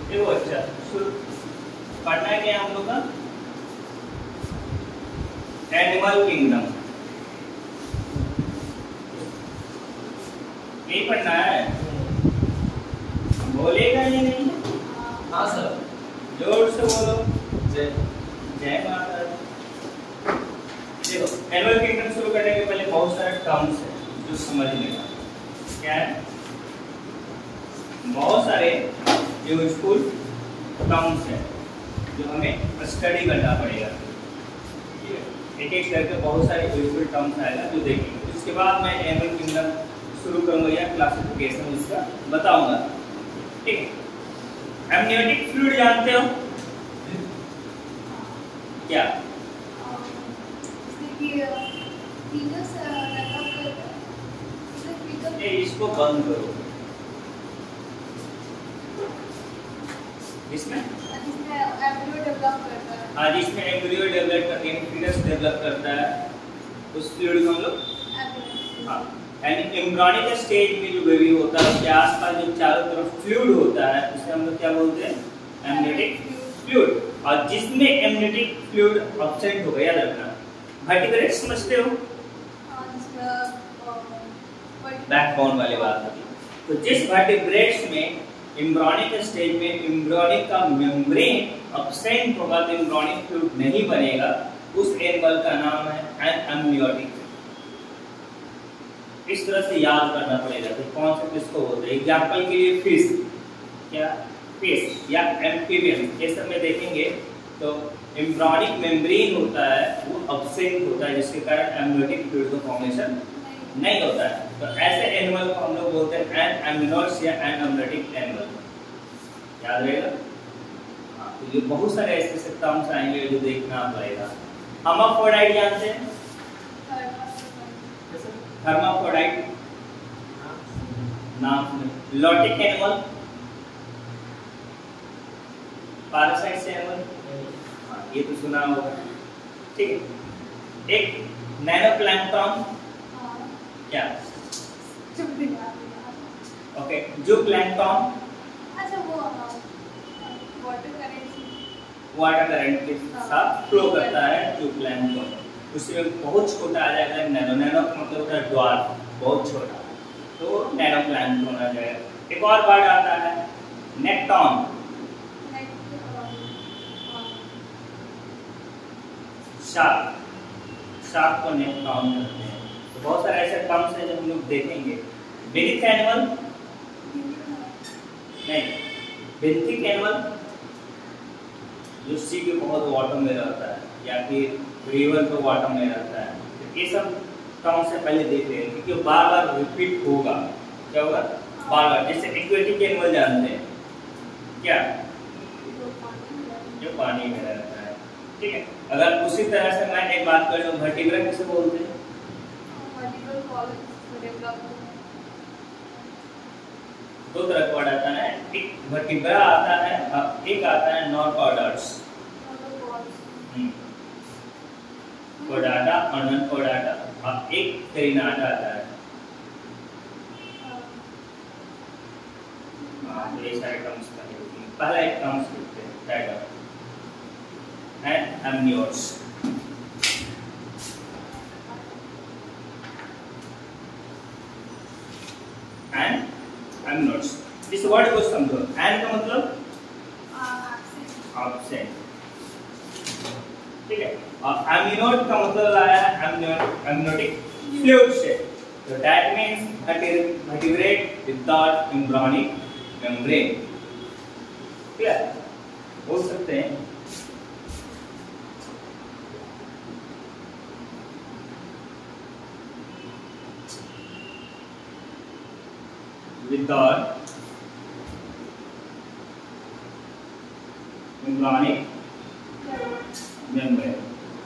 देखो अच्छा शुरू पढ़ना है क्या हम लोग का एनिमल किंगडम नहीं पढ़ना है बोलेगा या नहीं? हाँ सर। जोर से बोलो। जय जय माता दी। देखो एनिमल किंगडम शुरू करने के पहले बहुत सारे टर्म्स है जो समझने का क्या है, बहुत सारे यूजफुल टर्म्स है जो हमें स्टडी करना पड़ेगा। एक एक करके बहुत सारे यूजफुल टर्म्स आएगा जो देखेंगे। उसके बाद मैं एनिमल किंगडम शुरू करूंगा या क्लासिफिकेशन इसका बताऊंगा। ठीक है। एमनियोटिक फ्लूइड जानते हो क्या? इसको बंद करो। इसमें हाँ जिसमें एम्ब्रियो डेवलप करता है उस फ्लूइड को हम लोग हाँ यानी एम्ब्रियोनिक स्टेज में जो बेबी होता है उसके आसपास जो चारों तरफ फ्लूइड होता है उसे हम लोग क्या बोलते हैं? Amniotic fluid. और जिसमें एमनियोटिक फ्लूइड एब्सेंट हो गया, याद रखना। वर्टिब्रेट समझते हो? बैकबोन वाली बात होती है। तो जिस वर्टिब्रेट्स में एम्ब्रियोनिक स्टेज में एम्ब्रियोनिक का मेम्ब्रेन एब्सेंट होगा तो एम्ब्रियोनिक फ्लूइड नहीं बनेगा, उस एनिमल का नाम है एमनियोटिक। इस तरह से याद करना पड़ेगा कि कौन से किसको बोलते हैं। एग्जाम्पल के लिए फिश, क्या फिश या एम्फीबियन, ये सब में देखेंगे तो एम्ब्रियोनिक मेम्ब्रेन होता है वो एब्सेंट होता है जिसके कारण एमनियोटिक फ्लूइड का फॉर्मेशन नहीं होता है। तो ऐसे एनिमल को हम लोग बोलते हैं एनएम्नियोट्स या एनएम्नियोटिक एनिमल। याद रहेगा। हाँ तो ये बहुत सारे ऐसे टर्म्स आएंगे जो देखना पड़ेगा। हर्माफ्रोडाइट जानते हैं? हर्माफ्रोडाइट नाम सुने। लॉटिक एनिमल, पैरासाइट से एनिमल, हाँ ये तो सुना होगा। ठीक है। एक नैनोप्लैंक्टन, क्या? ओके जो प्लैंक्टन अच्छा वो वाटर करंट के साथ फ्लो करता है जो प्लैंक्टन, उसमें बहुत छोटा आ जाएगा नैनो। नैनो मतलब होता है ड्वार्फ, बहुत छोटा, तो नैनो प्लैंक्टन आ जाएगा। एक और वर्ड आता है नेक्टॉन। शार्क को नेक्टॉन कहते हैं। तो बहुत सारे ऐसे टर्म्स हैं जो हम लोग देखेंगे। बेनिथ एनिमल नहीं, बेंथिक एनिमल जो सी के बहुत वाटर में रहता है या फिर रिवर के वाटर में रहता है। तो ये सब टर्म से पहले देख रहे हैं क्योंकि बार बार रिपीट होगा। क्या होगा? बार बार। जैसे एक्वेटिक एनिमल जानते हैं क्या? जो पानी में रहता है। ठीक है। अगर उसी तरह से मैं एक बात करूँ वर्टिब्रा किसे बोलते हैं? दो तरह का वर्ड आता है, एक वर्टिब्रा आता है और एक आता है नॉन-कॉर्डाट्स। कॉर्डाटा और नॉन कॉर्डाटा और एक कैरिनाटा आता है। हाँ ये सारे टर्म्स पहला एक टर्म्स लिखते हैं tiger and amniotes. And amniotes इस वर्ड को समझो। एंड का मतलब एब्सेंट, ठीक है। और एमनियोट का मतलब आया है एमनियोटिक फ्लूइड से। तो that means vertebrate without embryonic membrane. Clear? बोल सकते हैं विदाउट एम्ब्रियोनिक मेम्ब्रेन।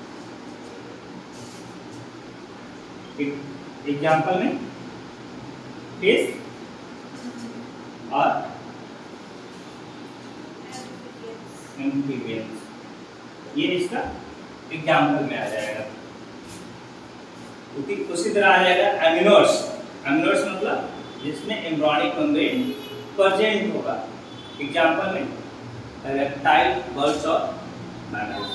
एग्जाम्पल में फिश और एम्फीबियंस, ये इसका एग्जाम्पल में आ जाएगा। उसी तरह आ जाएगा एमिनोट्स। एमिनोट्स मतलब जिसमें एम्ब्रियोनिक मेम्ब्रेन प्रेजेंट होगा। एग्जाम्पल में रेप्टाइल, बर्ड्स और मैमल्स।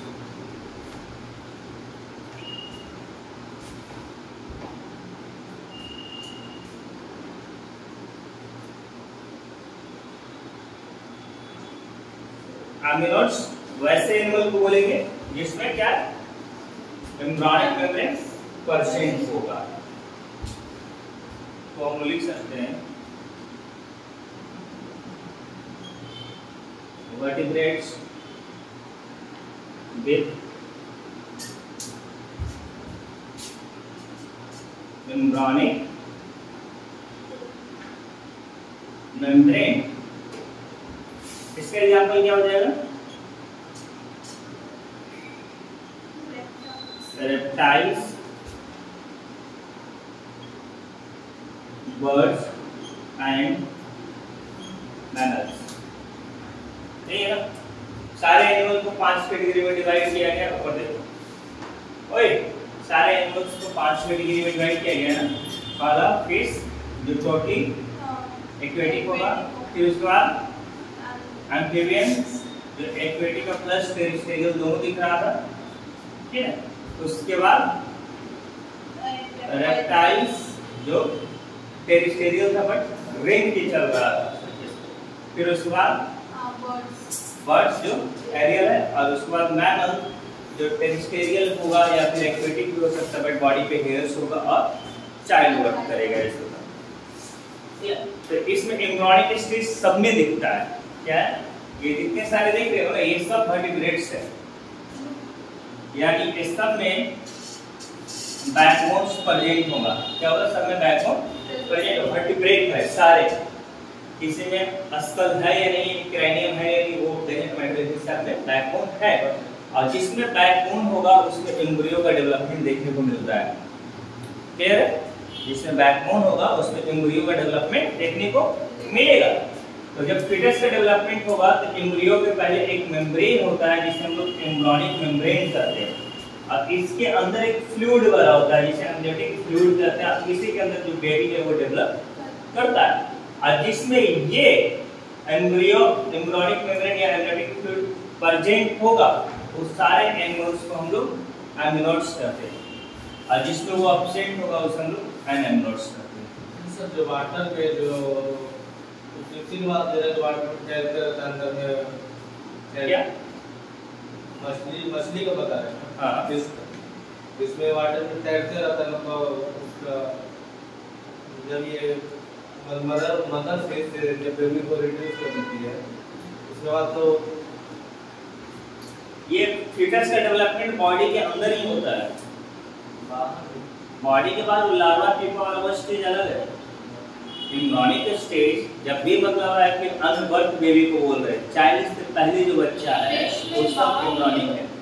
एमिनोड्स वैसे एनिमल को बोलेंगे जिसमें क्या एम्ब्रियोनिक मेम्ब्रेन परसेंट होगा, तो हम लिख सकते हैं वर्टिब्रेट्स विद एम्ब्रियोनिक मेम्ब्रेन। इसका एग्जाम्पल क्या हो जाएगा? Reptiles, birds and mammals. ठीक है ना? सारे एनिमल को 5 कैटेगरी में डिवाइड किया गया। ऊपर देखो, ओए सारे एनिमल्स को 5 कैटेगरी में डिवाइड किया गया ना। पहला फिश जो छोटी एक्वेटिक होगा, फिर उसके बाद एम्फीबियन जो एक्वेटिक और प्लस टेरेस्ट्रियल दोनों दिख रहा था, ठीक है। उसके बाद रेप्टाइल्स जो टेरेस्ट्रियल था बट रिंग की चल रहा था, फिर उसके बाद बर्ड्स जो एरियल है, और उसके बाद मैमल जो टेरेस्ट्रियल होगा या फिर एक्वेटिक भी हो सकता है बट बॉडी पे हेयर्स होगा और चाइल्ड वर्क करेगा ऐसे। तो इसमें एम्ब्रियोनिक स्टेज सब में दिखता है। क्या है? ये जितने सारे देख रहे हो ना, ये सब वर्टिब्रेट्स है, यानी इस सब में बैकबोन्स प्रेजेंट होगा। क्या होगा? सब में बैकबोन प्रेजेंट होगा, वर्टिब्रेट है सारे। किसी में स्कल है या नहीं, क्रैनियम है या नहीं, वो डजंट मैटर, सब में बैकबोन है। और जिसमें बैकबोन होगा उसमें एम्ब्रियो का डेवलपमेंट देखने को मिलता है। क्लियर है? जिसमें बैकबोन होगा उसमें एम्ब्रियो का डेवलपमेंट देखने को मिलेगा। तो जब फीटस का डेवलपमेंट होगा तो एम्ब्रियो के पहले एक मेम्ब्रेन होता है जिसे हम लोग एम्ब्रियोनिक मेम्ब्रेन कहते हैं, और इसके अंदर एक फ्लूइड भरा होता है जिसे एम्नियोटिक फ्लूइड कहते हैं। इसी के अंदर जो बेबी है वो डेवलप करता है, और जिसमें ये एम्ब्रियोनिक मेम्ब्रेन या एम्नियोटिक फ्लूइड प्रेजेंट होगा उस सारे एनिमल्स को हम लोग एमिनोड्स कहते हैं, और जिसमें वो एब्सेंट होगा उसे हम लोग एनेमोड्स कहते हैं। सर जो वाटर पे जो फिक्सिंग बात दे रहे हैं, वाटर में तैरते रहता है अंदर में, क्या मछली का बता रहे हैं। हाँ, इसमें वाटर में तैरते रहता है, मतलब उसका जब ये मदर फेज से जब बेबी को रिड्यूस कर देती है उसके बाद तो ये फीटस का डेवलपमेंट बॉडी के अंदर ही होता है। बॉडी के बाद लार्वा प्यूपा वाला स्टेज अलग है। एम्ब्रियोनिक स्टेज जब भी मतलब है कि अनबर्थ बेबी को बोल रहे हैं, चाइल्ड से पहले जो बच्चा है वो सब एम्ब्रियोनिक है।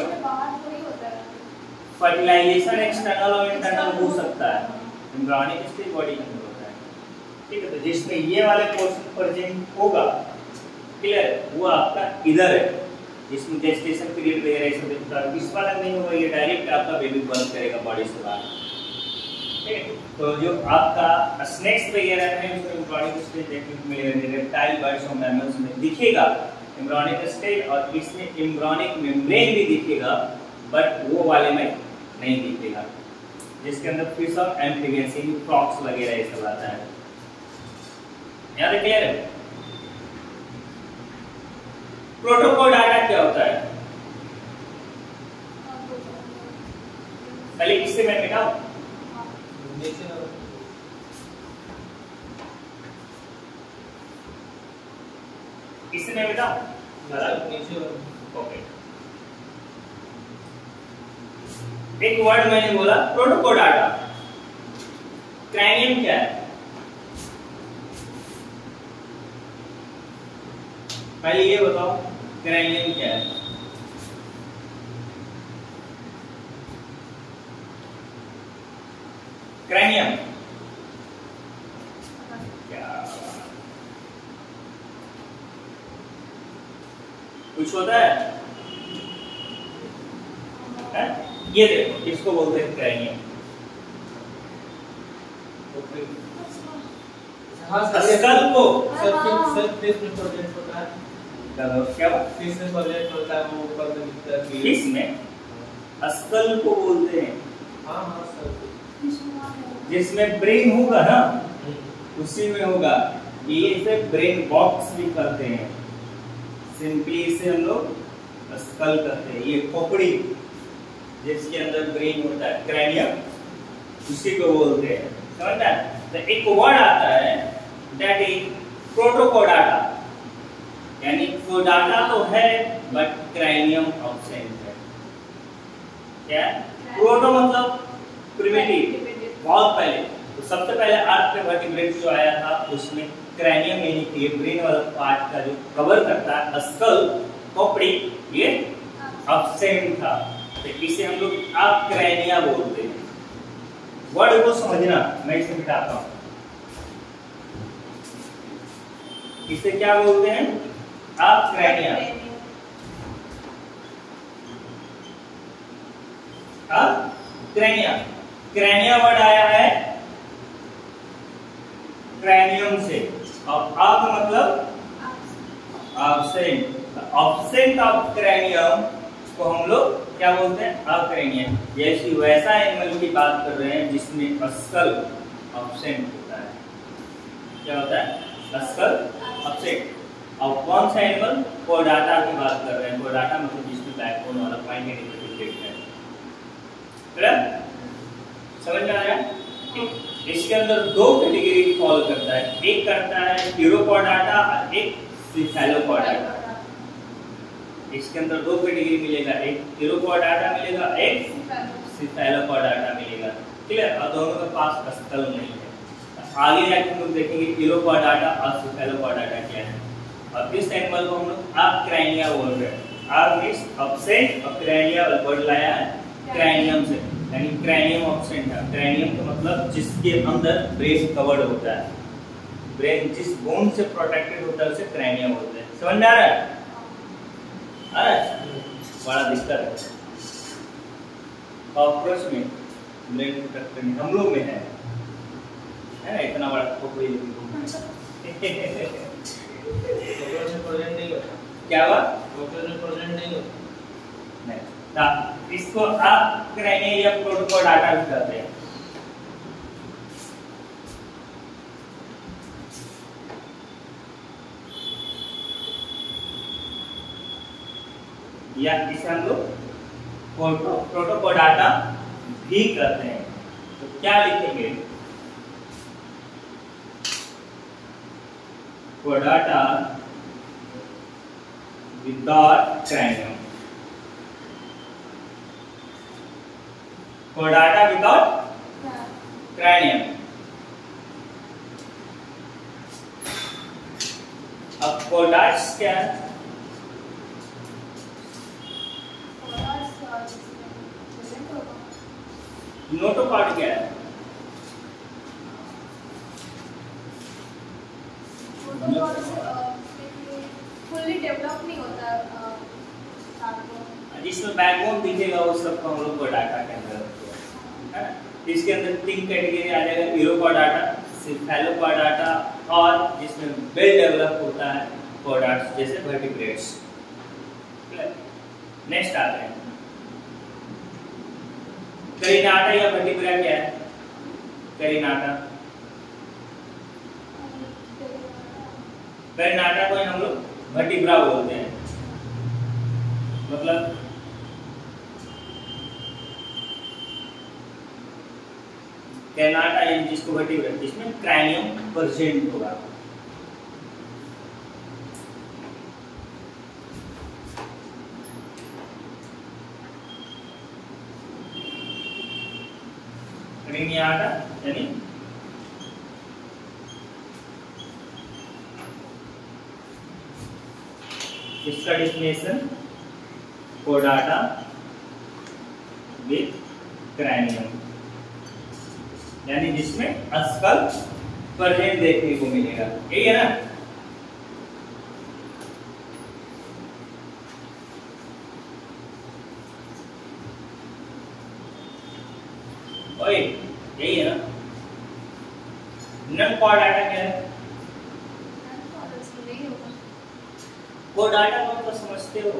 फर्टिलाइजेशन एक्सटर्नल और इंटरनल हो सकता है, एम्ब्रियोनिक स्टेज बॉडी के अंदर होता है। ठीक है, तो जिसमें ये वाले पोर्शन प्रेजेंट होगा, क्लियर, वो आपका इधर है जिसमें जेस्टेशन पीरियड वगैरह ये सब दिखता है। इस वाला नहीं होगा, ये डायरेक्ट आपका बेबी बर्थ करेगा बॉडी से बाहर। ठीक है, तो जो आपका स्नेक्स वगैरह है उसमें एम्ब्रियोनिक स्टेज देखने को मिलेगा, रेप्टाइल, बर्ड्स और मैमल्स में दिखेगा एम्ब्रियोनिक स्टेज, और इसमें एम्ब्रियोनिक मेम्ब्रेन भी दिखेगा बट वो वाले में नहीं दिखेगा, जिसके अंदर फिश और एम्फीबियंस फ्रॉग्स वगैरह ये सब आता है। याद क्लियर है? प्रोटोकोडाटा क्या होता है? पहले इससे मैं मिटाऊं। इससे मैं मिटाऊं। ओके, एक वर्ड मैंने बोला प्रोटोकोडाटा। क्रैनियम क्या है? पहले ये बताओ क्रैनियम क्या है? क्रैनियम क्या कुछ होता है? ये देखो, इसको बोलते हैं क्रैनियम। हाँ स्कल को सर प्रोजेक्ट होता है। क्या फिश में प्रोजेक्ट होता है वो ऊपर में दिखता है। फिश में स्कल को बोलते हैं। हाँ हाँ सर। जिसमें ब्रेन होगा ना उसी में होगा। ये इसे ब्रेन बॉक्स भी कहते हैं। सिंपली इसे हम लोग स्कल कहते हैं। ये खोपड़ी जिसके अंदर ब्रेन होता है, क्रैनियम, उसी को बोलते हैं। समझना? तो एक वर्ड आता है दैट इज प्रोटोकोडाटा, यानी कोडाटा तो है बट क्रैनियम अब्सेंट है। क्या? प्रोटो मतलब प्रिमिटिव, बहुत पहले। तो सबसे पहले अर्थ पे वर्टिब्रेट जो आया था उसमें क्रैनियम यानी कि ब्रेन वाला पार्ट का जो कवर करता है स्कल, खोपड़ी, ये अब्सेंट था। तो इसे हम लोग अक्रैनिया बोलते हैं। वर्ड को समझना, मैं इसे मिटाता हूं। इसे क्या बोलते हैं? अक्रैनिया। अक्रैनिया, क्रैनिया वर्ड आया है क्रैनियम से, और अ का मतलब एब्सेंट। एब्सेंट ऑफ क्रैनियम को हम लोग क्या बोलते हैं? अक्रैनिया। जैसे वैसा एनिमल की बात कर रहे हैं जिसमें स्कल एब्सेंट होता है। क्या होता है? Skull absent. और कौन सा एनिमल? कोडाटा की बात कर रहे हैं। कोडाटा मतलब जिसमें बैकबोन वाला पॉइंट है। समझ में आया? इसके अंदर दो कैटेगरी फॉलो करता है। एक करता है यूरोकोडाटा और एक सिफेलोकोडाटा। इसके अंदर दो कैटेगरी मिलेगा, एक यूरोकोडाटा मिलेगा, एक सिफेलोकोडाटा मिलेगा। क्लियर? और दोनों के पास स्कल नहीं है। आगे जाकर हम लोग देखेंगे यूरोकोडाटा और सिफेलोकोडाटा क्या है। और इस एनिमल को हम लोग अक्रैनिया बोल रहे हैं। अब मींस एब्सेंट और क्रैनिया वर्ड लाया है क्रैनियम से, यानी क्रैनियम एब्सेंट है। क्रैनियम का मतलब जिसके अंदर ब्रेन कवर्ड होता है। ब्रेन जिस बोन से प्रोटेक्टेड होता है उसे क्रैनियम बोलते हैं। समझ में आ रहा है? बड़ा दिक्कत है। कॉकरोच में ब्रेन प्रोटेक्टेड हम लोग में है ना, इतना बड़ा खोपड़ी। कॉकरोच में प्रेजेंट नहीं होता। क्या हुआ? कॉकरोच में प्रेजेंट नहीं होता। नहीं। इसको अक्रैनिया या प्रोटोकोडाटा भी कहते हैं। या इसे हम लोग प्रोटोकोडाटा भी कहते हैं। तो क्या लिखेंगे? कोडाटा विदाउट क्रैनियम। कोडाटा without cranium. अब कोडाट्स क्या है? नोटोकॉर्ड क्या है? फुल्ली डेवलप नहीं होता। जिसमें बैकबोन दिखेगा वो सबको हम लोग कोडाटा के अंदर है। इसके अंदर तीन कैटेगरी आ जाएगा, यूरोकोडाटा, सिफेलोकोडाटा और जिसमें वेल डेवलप होता है कोडाट्स जैसे वर्टिब्रेट्स। नेक्स्ट आते हैं करिनाटा या वर्टिब्रा क्या है? करिनाटा, करिनाटा को हम लोग वर्टिब्रा बोलते हैं। मतलब कैनाटा यानी जिसको वर्टिब्रा, जिसमें क्रैनियम प्रेजेंट होगा। क्रेनियाटा यानी इसका डेफिनेशन कोडाटा विथ क्रैनियम, यानी जिसमें स्कल प्रेजेंट देखने को मिलेगा। यही है ना? ओए यही है ना? नन कोडाटा क्या है? कोडाटा को तो समझते हो?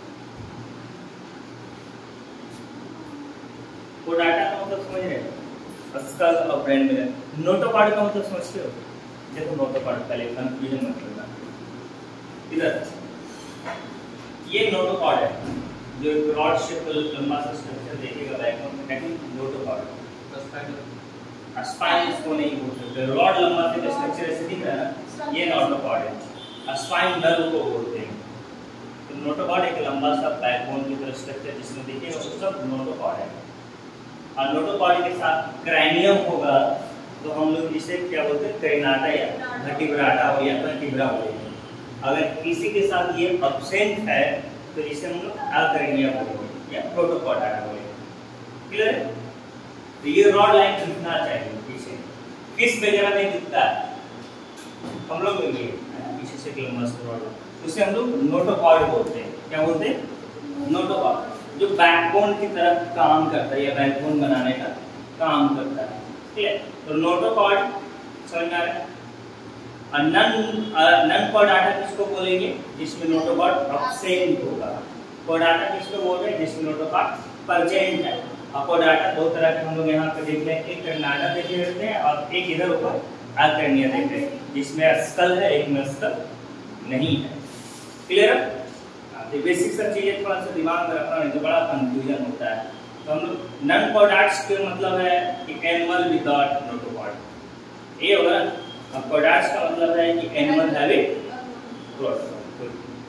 कोडाटा का मतलब समझ रहे हो? स्कल और ब्रेन में। नोटोकॉर्ड का मतलब समझते हो? देखो नोटोकॉर्ड पहले कंफ्यूजन मत करना। इधर ये नोटोकॉर्ड है जो एक रॉड शेप लंबा सा स्ट्रक्चर देखेगा बैकबोन में, कहते नोटोकॉर्ड। स्पाइन इसको नहीं बोल सकते, रॉड लंबा सा स्ट्रक्चर ऐसे दिख रहा है ना, ये नोटोकॉर्ड है। स्पाइन नर्व को बोलते हैं। तो नोटोकॉर्ड एक लंबा सा बैकबोन की तरह स्ट्रक्चर जिसमें देखिएगा वो सब नोटोकॉर्ड है। और नोटोकॉर्ड के साथ क्रैनियम होगा तो हम लोग इसे क्या बोलते हैं, क्रेनाटा या वर्टिब्राटा हो या वर्टिब्रा बोलेंगे। अगर इसी के साथ ये एब्सेंट है तो इसे हम लोग अक्रैनियम बोलेंगे या प्रोटोकॉर्डाटा बोलेंगे। क्लियर है? तो ये रॉड लाइन दिखना चाहिए पीछे, किस वगैरह में दिखता है हम लोग में ये पीछे से लंबा सा रॉड, उसे हम लोग नोटोकॉर्ड बोलते हैं। क्या बोलते हैं? नोटोकॉर्ड, जो बैकबोन की तरफ काम करता है या बैकबोन बनाने का काम करता है। ठीक है, तो नोटोकॉर्ड समझ में आ रहा है। और नन कोडाटा किसको बोलेंगे? जिसमें नोटोकॉर्ड एब्सेंट होगा। कोडाटा किसको बोल रहे हैं? जिसमें नोटोकॉर्ड प्रेजेंट है। और कोडाटा दो तरह के हम लोग यहाँ पे देख रहे हैं, एक कर्नाटा देख रहे हैं और एक इधर ऊपर अक्रैनिया देख रहे हैं, जिसमें स्कल है एक में स्कल नहीं है। क्लियर है? तो बेसिक सब चीजें थोड़ा सा दिमाग में रखना, नहीं तो बड़ा कंफ्यूजन होता है। तो हम लोग नन कोडाट्स के मतलब है कि एनिमल विदाउट नोटोकॉर्ड, ये होगा। अब कोडाट्स का मतलब है कि animal having protochord.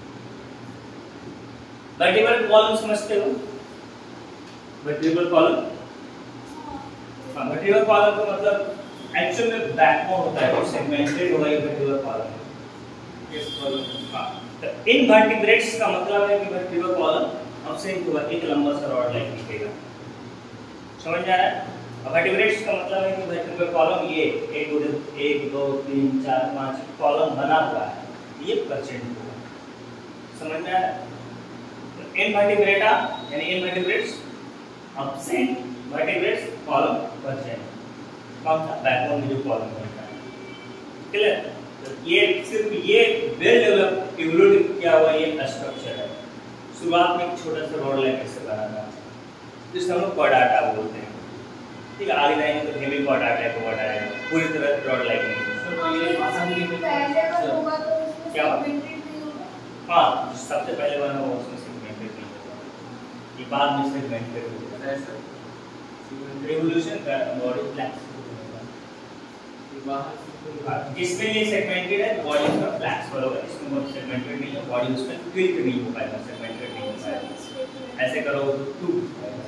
Vertebral column समझते हो? वर्टिब्रल कॉलम, हाँ, वर्टिब्रल कॉलम का मतलब एक्चुअल में बैकबोन होता है, सेगमेंटेड होगा ये वर्टिब्रल कॉलम। इस कॉलम का इनवर्टिब्रेट्स का मतलब है कि वर्टिब्रल कॉलम एब्सेंट होगा, एक लंबा सा रॉड लाइन दिखेगा। समझ में आ रहा है? वर्टिब्रेट्स का मतलब है कि वर्टिब्रल कॉलम ये 1 2 3 4 5 कॉलम बना हुआ है, ये प्रेजेंट होगा। समझ में आ रहा है? तो इनवर्टिब्रेटा यानी invertebrates absent, vertebrates column present. कौन सा? बैकबोन में जो कॉलम बनता है। क्लियर? तो ये सिर्फ ये वेल डेवलप्ड इवोल्यूटिव क्या हुआ ये स्ट्रक्चर है। शुरुआत में एक छोटा सा रॉड लाइन से बना था जिसे हम लोग कोडाटा बोलते हैं। ठीक है, आगे जाएंगे तो हेमी कोडाटा है, कोडाटा है, पूरी तरह रॉड लाइन नहीं। तो ये आसानी के पहले अगर होगा तो उसमें क्या? सेगमेंटेड नहीं होगा। हाँ, सबसे पहले बना वो उसमें सेगमेंटेड नहीं होगा, ये बाद में सेगमेंटेड होगा। ऐसा रिवोल्यूशन का बॉडी फ्लेक्सिबल होगा। जिसमें ये सेगमेंटेड है बॉडी उसका फ्लेक्सिबल होगा, इसमें बहुत सेगमेंटेड नहीं है, बॉडी उसमें क्विक नहीं हो पाएगा, सेगमेंटेड नहीं हो पाएगा। ऐसे करो तो टूट जाएगा।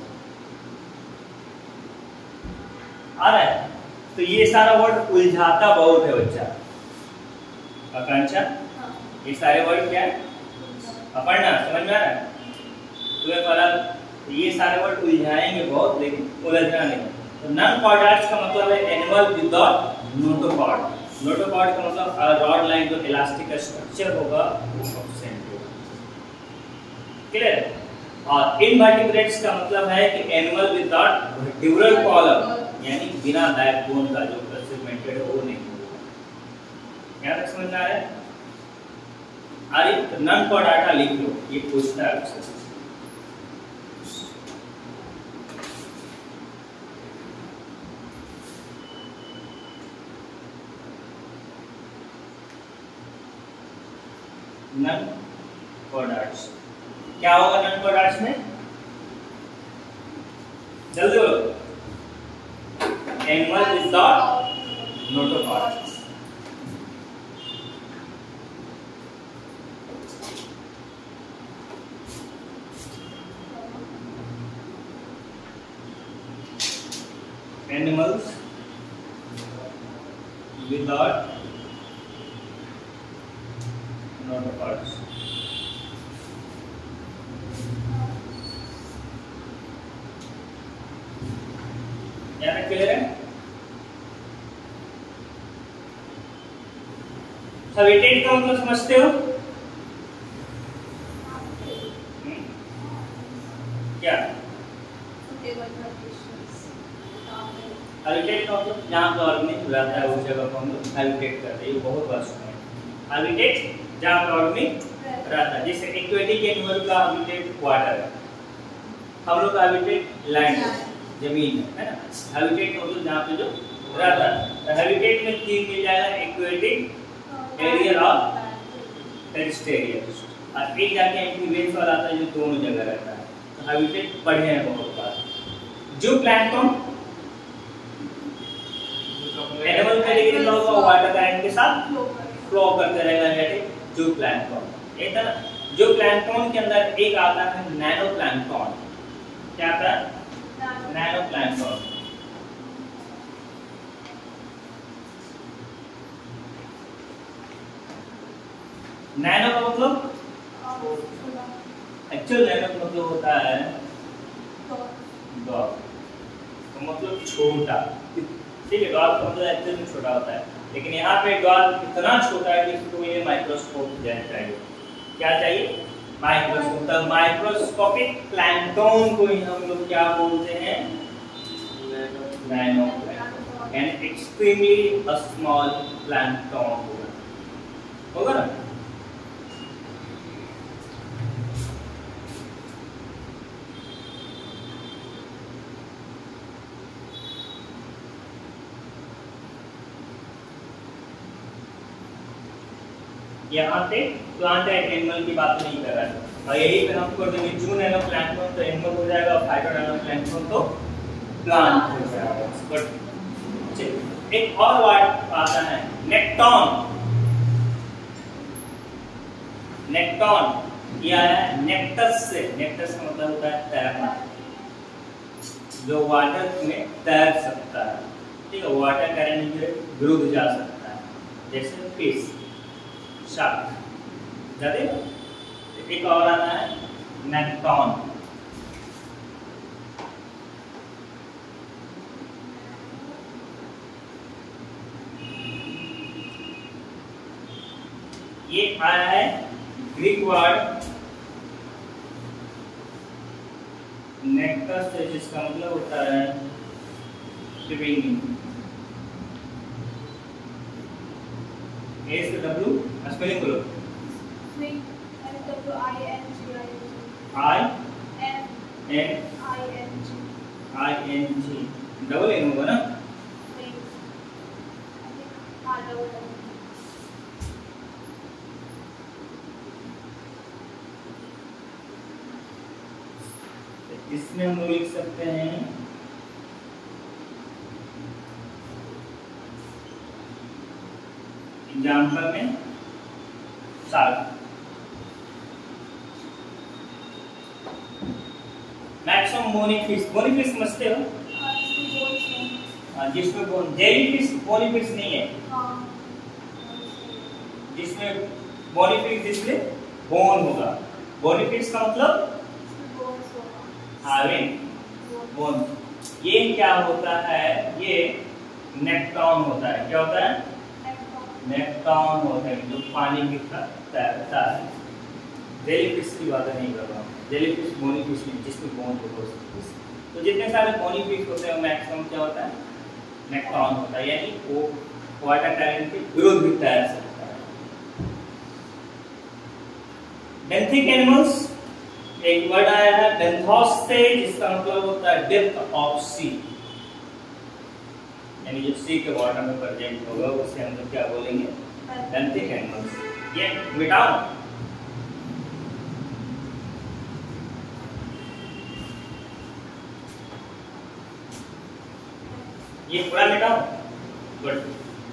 आ रहा है? तो ये सारा वर्ड उलझाता बहुत है बच्चा। आकांक्षा, ये सारे वर्ड क्या है? अपना समझ में आ रहा है? तुम्हें पता ये सारे वर्ड उलझाएंगे बहुत, लेकिन उलझना नहीं। तो नन कोडाट्स का मतलब है एनिमल विदाउट नोटोकॉर्ड। नोटोकॉर्ड का मतलब रॉड लाइन जो इलास्टिक स्ट्रक्चर होगा वो एब्सेंट होगा। क्लियर? और इनवर्टिब्रेट्स का मतलब है कि एनिमल विदाउट वर्टिब्रल कॉलम, यानी बिना बैकबोन का जो सेगमेंटेड है वो नहीं होगा। क्या समझ में आ रहा है? अरे नन कोडाटा लिख लो, ये पूछता है आपसे। नन कोडाट्स क्या होगा? नन कोडाट्स में जल्दी बोलो। Animal without notochord. Animals without notochords. यहाँ तक क्लियर है? हेबिटेट का मतलब समझते हो? क्या हेबिटेट का मतलब जहाँ पे ऑर्गेनिज्म रहता है उस जगह को हम लोग हेबिटेट करते हैं। ये बहुत बार सुना है। हेबिटेट जहाँ पे ऑर्गेनिज्म रहता है। जैसे एक्वेटिक एनिमल का हैबिटेट वाटर है, हम लोग का हैबिटेट लैंड है, जमीन है ना। हैबिटेट मतलब जहाँ पे जो रहता है, तो हैबिटेट में 3 मिल जाएगा, एक्वेटिक, एरियल और टेरेस्ट्रियल। और एक जाके एम्फीबियंस वाला आता है जो दोनों जगह रहता है। तो हैबिटेट बढ़े हैं बहुत बार। जो प्लैंक्टन एनिमल का लेकिन लोग वाटर करंट के साथ फ्लो करते रहेगा, यानी जो प्लैंक्टन एक ना। जो प्लैंक्टन के अंदर एक आता है नैनो प्लैंक्टन। क्या आता है? Nano plankton. नैनो का मतलब एक्चुअल नैनो का मतलब होता है डॉट, तो मतलब छोटा, ठीक है। डॉट का मतलब एक्चुअल में छोटा होता है, लेकिन यहाँ पे डॉट इतना छोटा है कि इसको ये माइक्रोस्कोप चाहिए। क्या चाहिए? माइक्रोस्कोप। तो माइक्रोस्कोपिक प्लैंक्टन को ही हम लोग क्या बोलते हैं? Nano plankton. And extremely small plankton होगा ना। यहाँ पे प्लांट एंड एनिमल की बात नहीं कर रहा है, और यही पे हम कर देंगे जू नैनो प्लैंक्टन तो एनिमल हो जाएगा, और फाइटो नैनो प्लैंक्टन तो प्लांट हो जाएगा। बट एक और वर्ड आता है नेक्टॉन। नेक्टॉन ये आया है नेक्टस से। नेक्टस का मतलब होता है तैरना, जो वाटर में तैर सकता है, ठीक है। वाटर करंट के विरुद्ध जा सकता है, जैसे फिश, शार्क जाते हैं। एक और आता है नेक्टॉन। ये आया है ग्रीक वर्ड नेक्टस से, जिसका मतलब होता है स्विमिंग। एस डब्ल्यू स्पेलिंग बोलो। Swing I SWING N I N G double N होगा ना। इसमें हम लोग लिख सकते हैं एग्जाम्पल में शार्क। मैक्सिमम बोनी फिश समझते हो? जिसमें bone, jelly fish bony fish नहीं है, जिसमें बोनी फिश जिसमें बोन होगा। बोनी फिश का मतलब बोन। ये क्या होता है? ये नेक्टॉन होता है। क्या होता है? नेक्टॉन होता है, जो पानी में तैरता है। जेलीफिश की बात नहीं कर रहा हूँ, जेलीफिश बोनी फिश नहीं, जिसमें बोन होता है। तो जितने सारे बोनी फिश होते हैं मैक्सिमम क्या होता है? नेक्टॉन होता है, यानी वो वाटर करंट के विरुद्ध भी तैर सकता है। बेंथिक एनिमल्स, एक वर्ड आया है बेंथोस से, जिसका मतलब होता है डेप्थ ऑफ सी, यानी जो सी के वाटर में प्रेजेंट होगा उसे हम लोग क्या बोलेंगे? Benthic animals. ये मिटाओ। ये पूरा मिटाओ। गुड।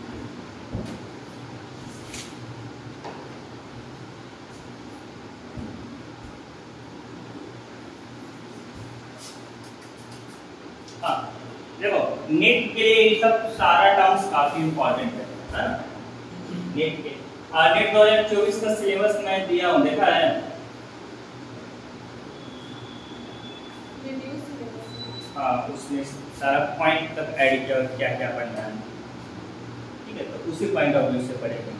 हाँ देखो, नेट के लिए ये सब सारा टर्म्स काफी इंपॉर्टेंट है ना। नेट के नेट 2024 का सिलेबस मैं दिया हूँ, देखा है? हाँ, उसमें सारा पॉइंट तक ऐड किया, क्या क्या पढ़ना है, ठीक है। तो उसी पॉइंट ऑफ व्यू से पढ़ेंगे।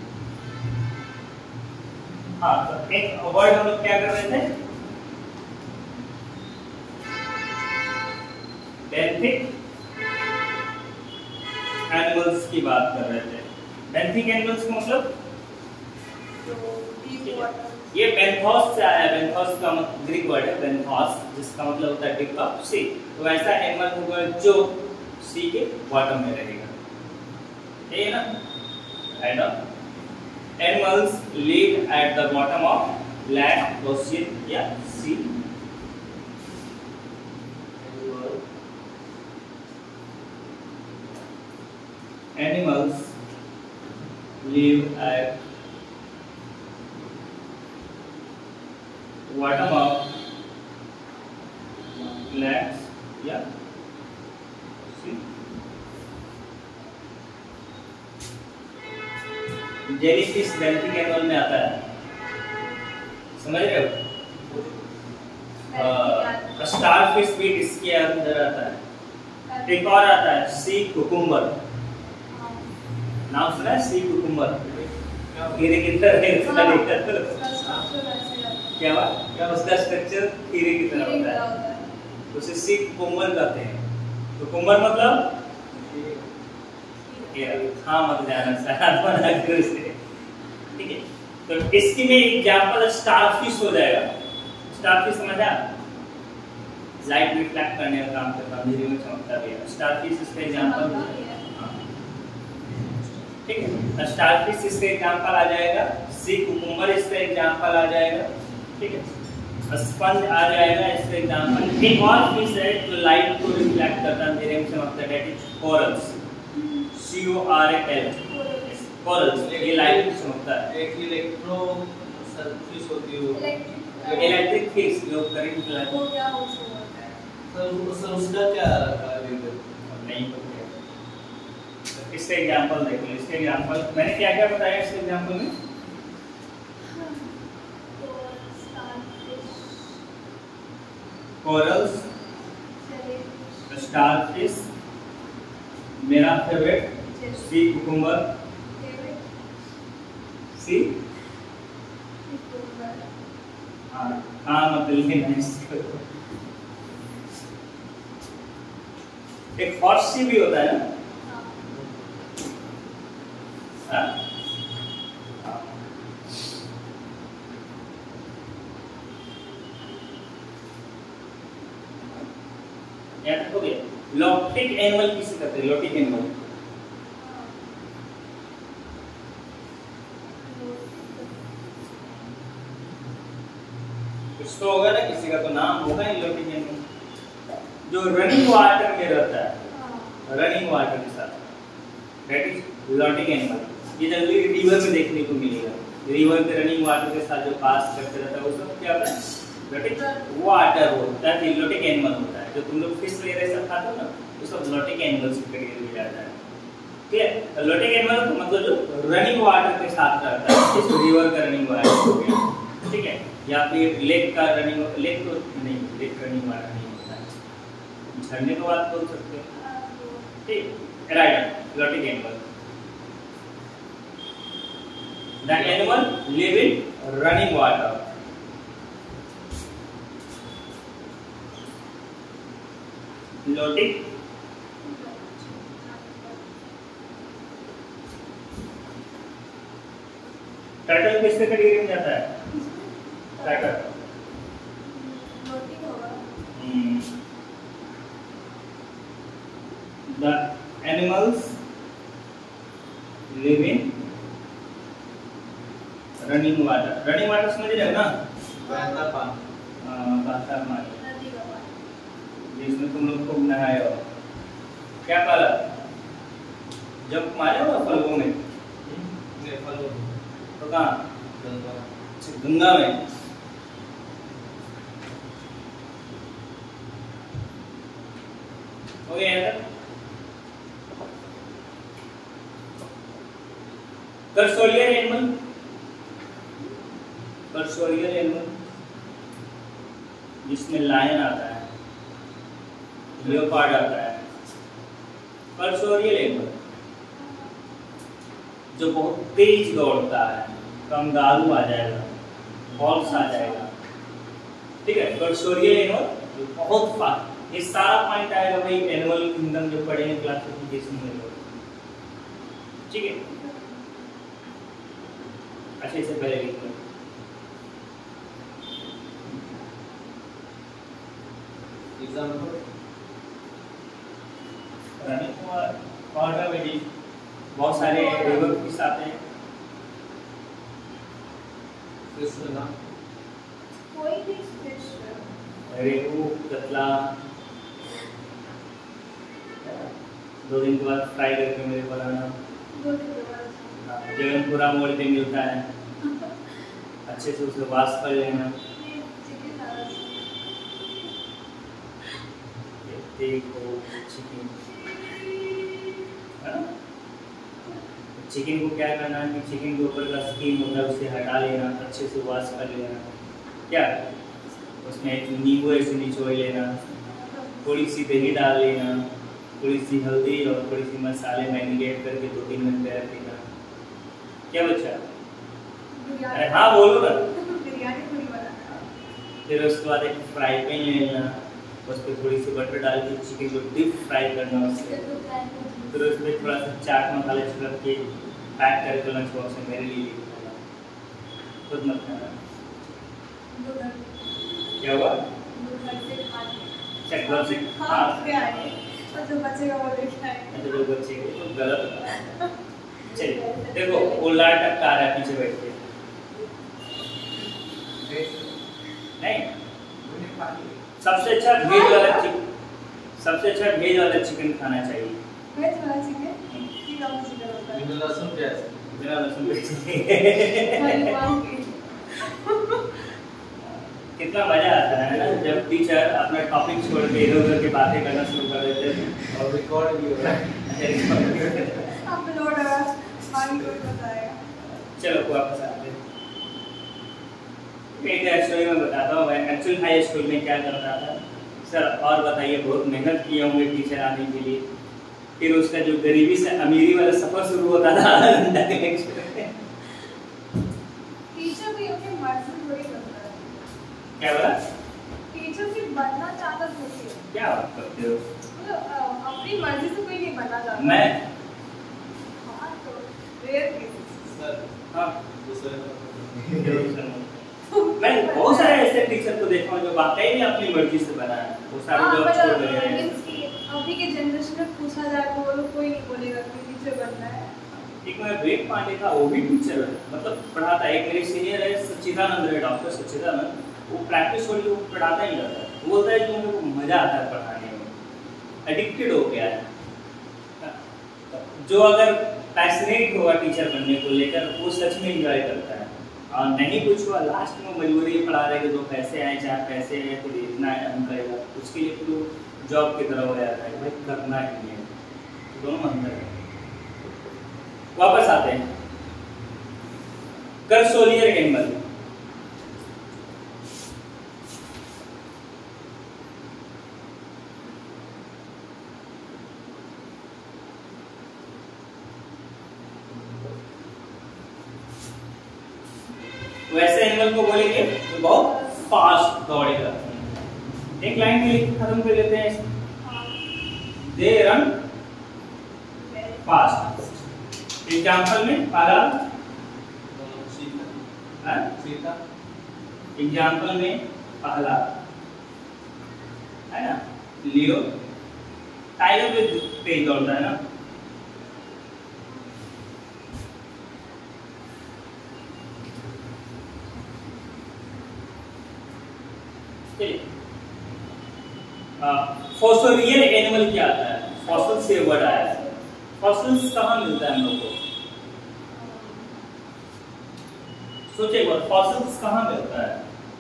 हाँ, तो एक वर्ड हम लोग क्या कर रहे थे? बेंथिक एनिमल्स की बात कर रहे थे। बेंथिक एनिमल्स का मतलब Deep water. ये बेंथोस से आया है। बेंथोस का ग्रीक वर्ड है बेंथोस, जिसका मतलब होता है डिप ऑफ सी। तो ऐसा एनिमल होगा जो सी के बॉटम में रहेगा, ठीक है ना? है ना? Animals live at the bottom of land, ocean या sea. Animals live at bottom of lands या sea. जेलीफिश बेंथिक एनिमल में आता है, समझ रहे हो? स्टारफिश भी इसके अंदर आता है। एक और आता है सी कुकुम्बर, नाम सुना है? सी कुकुम्बर खीरे की तरह है। क्या बात? क्या उसका स्ट्रक्चर खीरे की तरह होता है, उसे सी कुकुम्बर कहते हैं। कुकुम्बर मतलब हाँ मत जाना सर बना कर उसे, ठीक है? तो इसकी में एग्जांपल स्टारफिश हो जाएगा। स्टारफिश समझा? लाइट रिफ्लेक्ट करने का काम करता है, अंधेरे में चमकता भी है। स्टारफिश इसका एग्जांपल, ठीक है? स्टारफिश इसका एग्जांपल आ जाएगा। सी कुकुम्बर इसका एग्जांपल आ जाएगा, ठीक है? स्पंज आ जाएगा इसका एग्जांपल। एक और फिश है जो लाइट को रिफ्लेक्ट करता है, अंधेरे में चमकता है, that is corals. CORAL, corals, ये लाइट में चमकता है। एक इलेक्ट्रो फिश होती है, इलेक्ट्रिक फिश जो करंट वो क्या हो सकता है? सर उसका क्या कार्य है? नहीं पता। इसका एग्जांपल देखो। इसका एग्जांपल मैंने क्या क्या बताया इसके एग्जांपल में? कोरल्स, स्टारफिश, मेरा फेवरेट सी कुकुम्बर, सी हाँ मतलब लेना इसको। एक हॉर्स सी भी होता है ना? हाँ? याद रखोगे? लॉटिक एनिमल किसे कहते हैं? लॉटिक एनिमल कुछ तो होगा ना, किसी का तो नाम होगा ही लॉटिक एनिमल। जो रनिंग वाटर में रहता है, रनिंग वाटर के साथ, दैट इज लॉटिक एनिमल। ये जनरली रिवर में देखने को मिलेगा। रिवर के रनिंग वाटर के साथ जो पास करते रहता है वो सब क्या होता है? लॉटिक वाटर होता है, लॉटिक एनिमल होता है। जो तुम लोग फिश वगैरह सब खाते हो ना, वो सब लॉटिक एनिमल्स के कैटेगरी में जाता है, ठीक है? लॉटिक एनिमल तो मतलब जो रनिंग वाटर के साथ रहता है, जैसे रिवर का रनिंग वाटर हो गया, ठीक है? या फिर लेक का रनिंग, लेक तो नहीं, लेक रनिंग वाटर नहीं होता है, झरने को बात बोल सकते हो, ठीक? Right, lotic animal. The animal live in running water. Lotic turtle किसके कैटेगरी में जाता है? Turtle The animals live in running water. Running water समझ रहे हो ना? बहता पानी, बहता पानी जिसमें तुम लोग खूब नहाए हो। क्या पाला? जब मारे हो फलों में? नहीं फलों तो कहाँ? गंगा, गंगा में। हो गया यार? कर्सोलियर एनिमल, कर्सोलियर एनिमल जिसमें लायन आता है, लियोपार्ड आता है। कर्सोलियर एनिमल जो बहुत तेज दौड़ता है, कंगारू आ जाएगा, हॉर्स आ जाएगा, ठीक है? कर्सोलियर एनिमल बहुत फास्ट। ये सारा पॉइंट आएगा भाई एनिमल किंगडम जो पढ़ेंगे क्लासिफिकेशन में, ठीक है? अच्छे से पहले लिखो। एग्जांपल वाटर में बहुत सारे रिवर फिश आते हैं। फिश का नाम कोई भी फिश रेहू, कतला, 2 दिन के बाद फ्राई करके मेरे को लाना। 2 दिन के बाद जगनपुरा मोड़ पे मिलता है, अच्छे से उसे वाश कर लेना। चिकन सारा देखो चिकन, चिकन को क्या करना है कि चिकन के ऊपर का स्किन होता है उसे हटा लेना, अच्छे से वॉश कर लेना। क्या उसमें एक नींबू ऐसे निचोड़ लेना, थोड़ी सी दही डाल लेना, थोड़ी सी हल्दी और थोड़ी सी मसाले मैरिनेट करके 2-3 घंटे रख देना। क्या बच्चा? अरे हाँ बोलो ना। बिरयानी पूरी बनाना। फिर उसके बाद एक फ्राई पैन लेना, उस पर थोड़ी सी बटर डाल के चिकन को डीप फ्राई करना उससे। फिर उसमें थोड़ा सा चाट मसाला छिड़क के पैक करके लंच बॉक्स में मेरे लिए खाना, खुद मत खाना। क्या हुआ? अच्छा घर से हाँ फिर आए और जो बचेगा वो लेके आए। अच्छा जो बच्चे के तो गलत है। चलिए देखो उल्टा टक्का आ रहा है पीछे बैठ के। नहीं सबसे अच्छा भेज वाला चिकन खाना चाहिए। वेज वाला चिकन ठीक है, मुझे चिकन होता है बिना लहसुन प्याज बिना लहसुन प्याज। कितना मजा आता है ना जब टीचर अपना टॉपिक छोड़ के इधर उधर की बातें करना शुरू कर देते हैं। और रिकॉर्ड भी हो रहा है। अपलोड होगा पानी कोई बताएगा। चलो वापस आते हैं। एक स्टोरी में बताता हूँ। मैं एक्चुअल हाई स्कूल में क्या करता था सर, और बताइए बहुत मेहनत किए होंगे टीचर आने के लिए। फिर उसका जो गरीबी से अमीरी वाला सफर शुरू होता था टीचर भी अपनी मर्जी थोड़ी करता है। क्या बोला? टीचर भी बनना चाहता थोड़ी है। क्या बात करते हो? मतलब अपनी मर्जी से कोई नहीं बनना चाहता। मैं हाँ तो रेयर केसेस। सर हाँ दूसरे मैं बहुत सारे ऐसे टीचर को देखा हूँ जो वाकई में अपनी मर्जी से बना है, वो सारे जॉब छोड़ रहे हैं। अभी के जनरेशन में पूछा जाए तो वो लोग कोई नहीं बोलेगा कि टीचर बनना है। एक मेरा विवेक पांडे था, वो भी टीचर है, मतलब पढ़ाता है। एक मेरे सीनियर है सच्चिदानंद है, डॉक्टर सच्चिदानंद, वो प्रैक्टिस छोड़ के वो पढ़ाता ही रहता है। वो बोलता है कि उनको मजा आता है पढ़ाने में, एडिक्टेड हो गया है। जो अगर पैशनेट होगा टीचर बनने को लेकर वो सच में एंजॉय करता है। और नहीं कुछ हुआ लास्ट में मजबूरी पढ़ा रहे कि 2 पैसे आए 4 पैसे आए फिर इतना हम करेगा, उसके लिए फिर वो जॉब की तरह हो जाता है। भाई करना ही है, दोनों अंदर है। वापस आते हैं कर्सोलियर एनिमल। वैसे एनिमल को बोलेंगे तो बहुत फास्ट दौड़ेगा। एक लाइन में लिख खत्म कर लेते हैं। They run fast. एग्जाम्पल में पाला, सीता एग्जाम्पल में पहला है ना, लियो। टाइगर भी तेज दौड़ता है ना। फॉसिलियल एनिमल क्या आता है? फॉसिल से वर्ड आया है। फॉसिल्स कहाँ मिलता है हम लोग को? सोचिए एक बार, फॉसिल्स कहाँ मिलता है?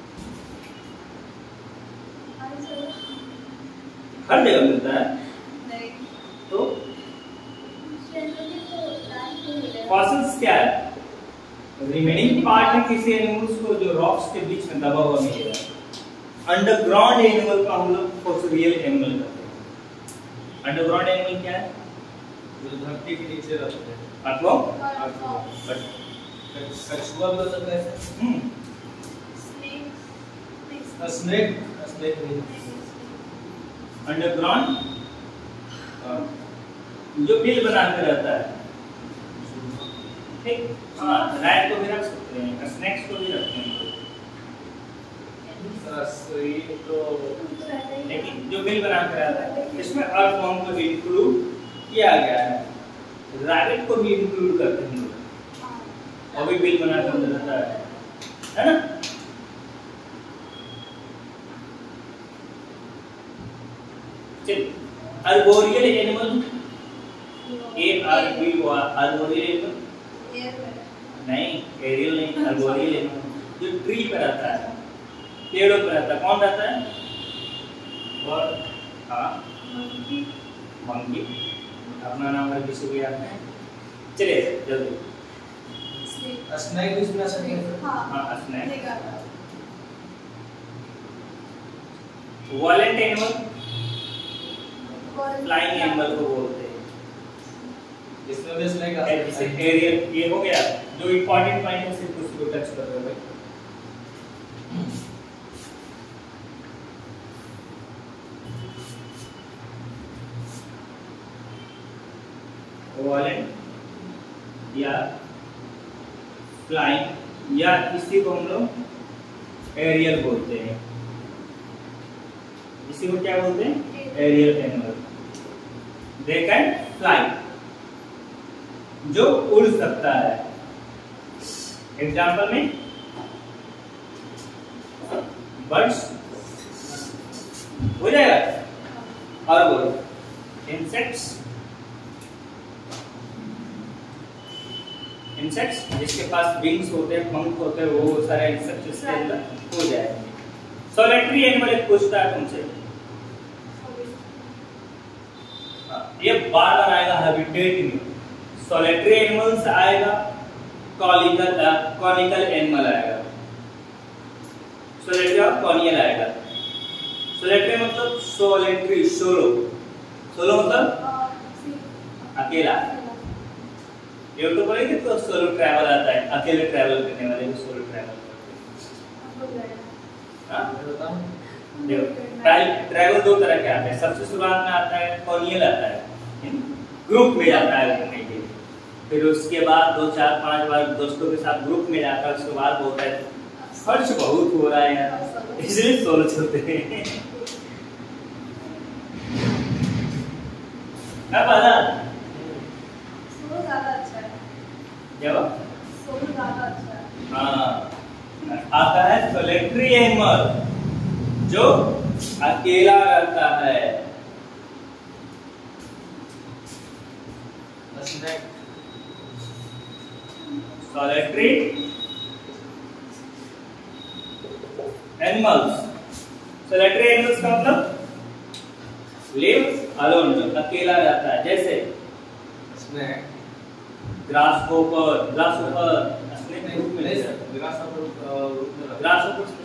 हर जगह मिलता है। नहीं तो फॉसिल्स क्या है? रिमेनिंग पार्ट है किसी एनिमल्स को जो रॉक्स के बीच में दबा हुआ मिलेगा। अंडरग्राउंड एनिमल का हम लोग फॉसिलियल एनिमल कहते हैं। अंडरग्राउंड एनिमल क्या है? जो धरती के नीचे रहते हैं। अथवा कछुआ भी हो सकता है। स्नेक नहीं। अंडरग्राउंड जो बिल बनाकर रहता है, ठीक। हाँ रैट को भी रख सकते हैं, स्नेक्स को भी रखते हैं। तो लेकिन जो बिल बना कर आता है, इसमें अर्थवॉर्म को भी इंक्लूड किया गया है। रैबिट को भी इंक्लूड करते हैं लोग, और भी बिल बना कर रहता है ना। चलिए, अर्बोरियल एनिमल, अर्बोरियल एनिमल नहीं, एरियल नहीं, अर्बोरियल एनिमल जो ट्री पे रहता है, पेड़ों पे रहता है। कौन रहता है? बर्ड। हाँ, मंकी। अपना नाम है किसी को याद है? चलिए जल्दी। स्नेक इसमें स्नेक। हाँ, snake. Volant animal, flying animal को बोलते हैं। इसमें भी स्नेक आता है। जैसे एरियल, ये हो गया जो इंपॉर्टेंट पॉइंट है, सिर्फ उसको टच कर रहे हो। वॉलेंट या फ्लाइंग, या इसी को हम लोग एरियल बोलते हैं। इसी को क्या बोलते हैं? Aerial animal. They can fly, जो उड़ सकता है। एग्जाम्पल में बर्ड्स हो जाएगा, और बोलो इंसेक्ट्स, इंसेक्ट्स जिसके पास विंग्स होते हैं, पंख होते हैं, वो सारे इंसेक्ट्स इसके अंदर हो जाएंगे। सोलिटरी एनिमल एक पूछता है तुमसे, ये बार बार आएगा हैबिटेट में। सोलिटरी एनिमल्स आएगा, कॉनिकल एनिमल आएगा, सोलिटरी और कॉनियल आएगा। सोलिटरी मतलब सोलिटरी, सोलो। सोलो मतलब अकेला। ये तो बोलेंगे तो सोलो ट्रैवल आता है, अकेले ट्रैवल करने वाले को सोलो ट्रैवल करते हैं। हाँ, देखो ट्रैवल दो तरह के आते हैं। सबसे शुरुआत में आता है कॉनियल, आता है ग्रुप में जाता है घूमने के लिए, फिर उसके बाद 2 4 5 बार दोस्तों के साथ ग्रुप में जाता है। उसके बाद बोलता है खर्च बहुत हो रहा है यार, इसलिए सोलो चलते हैं। क्या पता सोलो ज्यादा अच्छा है। क्या? सोलो ज्यादा अच्छा है। हाँ, आता है सोलिटरी एनिमल जो अकेला रहता है। सोलिटरी एनिमल्स, सोलिटरी एनिमल्स का मतलब लिव अलोन, जो अकेला रहता है। जैसे snake, grasshopper, grasshopper snake group में नहीं रहता सर, है। ग्रासहोपर ग्रासहोपर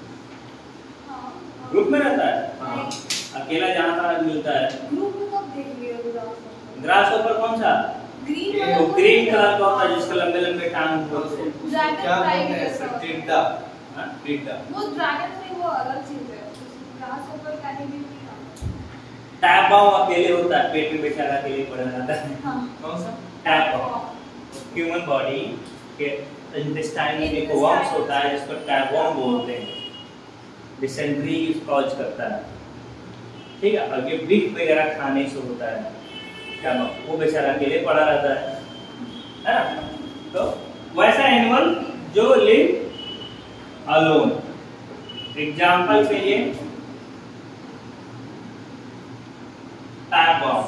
ग्रुप में रहता है। हाँ। अकेला जहाँ पर मिलता है। ग्रुप में कब देख लिया ग्रासहोपर कौन सा? ग्रीन वो ग्रीन कलर का होता है जिसके लंबे लंबे टांग होते हैं। क्या बोलते हैं? टिड्डा। हाँ? टिड्डा। वो ड्रैगन नहीं, वो अलग चीज है। ग्रासहोपर कैटेगरी में टैपाउ अकेले होता है, पेट में बेचारा अकेले पड़ा रहता है। हाँ। कौन सा? टैपाउ ह्यूमन बॉडी के इंटेस्टाइन में एक वर्म्स होता है जिसको टैपवर्म बोलते हैं, डिसेंट्री कॉज करता है। ठीक है, और ये बीफ वगैरह खाने से होता है, क्या वो बेचारा अकेले पड़ा रहता है ना। तो वैसा एनिमल जो लिव अलोन। एग्जाम्पल के लिए टैपवर्म,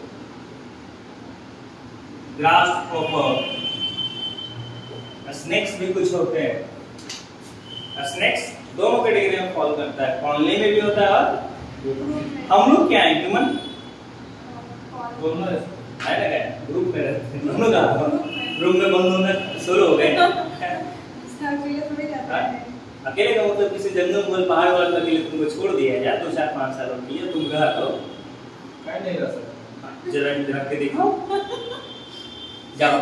ग्रासहोपर, स्नेक्स भी कुछ होते हैं। स्नेक्स दोनों कैटेगरी में फॉल करता है, कॉलोनी में भी होता है और हम लोग क्या है, ह्यूमन दोनों है ना, ग्रुप में रहते हैं दोनों का। रूम में बंद होना शुरू हो गए। अकेले का मतलब किसी जंगल पहाड़ वाले के लिए तुमको छोड़ दिया है, 2 4 5 सालों के लिए तुम घर तो क्या नहीं रह सकता। जरा इधर के दिखाओ, जाओ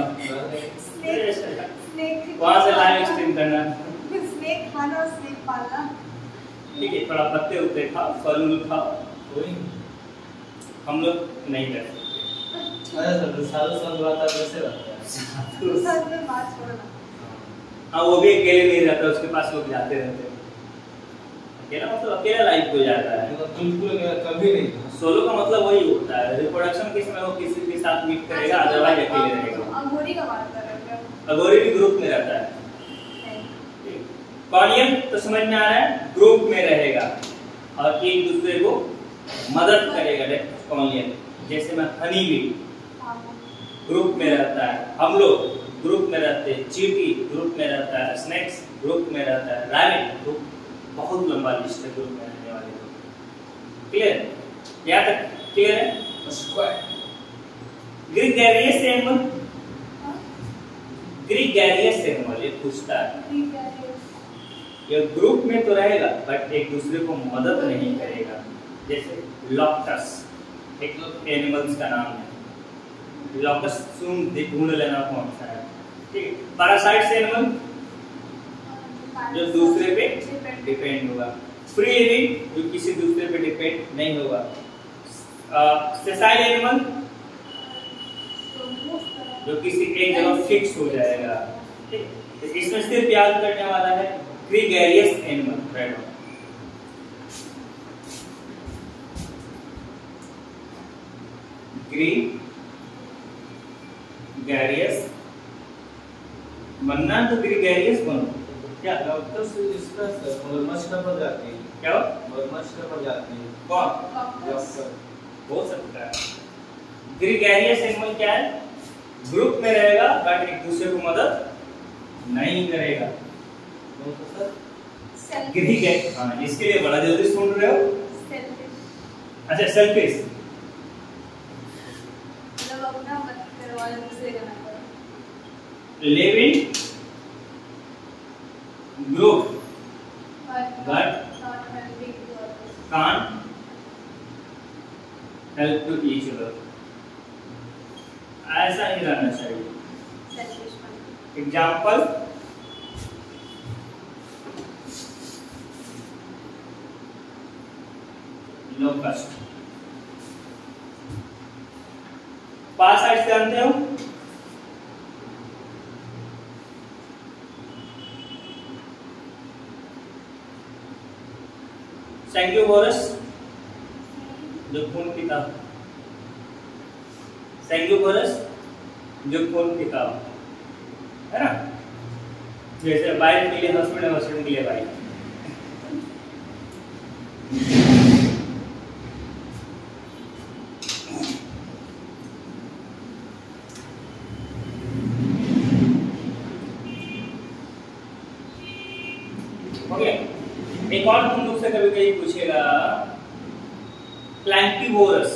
वहां से लाइव स्ट्रीम करना। स्नेक खाना और स्नेक पालना। ठीक है, थोड़ा पत्ते उत्ते खाओ, फल खाओ, कोई हम लोग नहीं कर सकते। अरे सर सालों साल रहता है, वैसे रहता है। साथ में बात छोड़ना। हाँ, वो भी अकेले नहीं रहता, उसके पास लोग जाते रहते हैं। अकेला मतलब अकेला लाइफ हो जाता है, मतलब बिल्कुल कभी नहीं। सोलो का मतलब वही होता है, रिप्रोडक्शन के समय वो किसी के साथ मीट करेगा, अदरवाइज अकेले रहेगा। अघोरी का बात कर रहे हैं। अघोरी भी ग्रुप में रहता है। कॉलियन तो समझ में आ रहा है, ग्रुप में रहेगा और एक दूसरे को मदद करेगा। कॉलियन जैसे मैं हनी भी ग्रुप में रहता है, हम लोग ग्रुप में रहते हैं, चींटी ग्रुप में रहता है, स्नेक्स ग्रुप में रहता है, रैबिट ग्रुप, बहुत लंबा लिस्ट है ग्रुप में रहने वाले लोग। क्लियर? यहाँ तक क्लियर है? Square gregarious animal, gregarious animal ये पूछता है, ये ग्रुप में तो रहेगा बट एक दूसरे को मदद नहीं करेगा। जैसे लॉकस एक एनिमल्स का नाम है, लॉकस ढूंढ लेना कौन सा है। ठीक है, पैरासाइट्स एनिमल जो दूसरे पे डिपेंड होगा, फ्री लिविंग जो किसी दूसरे पे डिपेंड नहीं होगा, सेसाइल एनिमल जो किसी एक जगह फिक्स हो जाएगा। ठीक, इसमें सिर्फ याद करने वाला है ग्रीगेरियस एनिमल। राइट, ग्रीगेरियस बनना तो ग्रीगेरियस बनो। क्या डॉक्टर से इसका मगरमच्छ का प्रजाति है, क्या मगरमच्छ का प्रजाति है कौन डॉक्टर हो सकता है। ग्रीगेरियस एनिमल क्या है? ग्रुप में रहेगा बट एक दूसरे को मदद नहीं करेगा। ग्रीगेरियस, हाँ इसके लिए बड़ा जल्दी सुन रहे हो। अच्छा selfish, living group but can't help to each other, ऐसा ही रहना चाहिए। Example locust. पैरासाइट्स जानते हो? सैंग्यूबोरस जो खून पीता, सैंग्यूबोरस जो खून पीता है ना, जैसे वाइफ के लिए हस्बैंड है, हस्बैंड के लिए वाइफ। ओके, एक और तुम लोग से कभी कभी पूछेगा प्लैंक्टिवोरस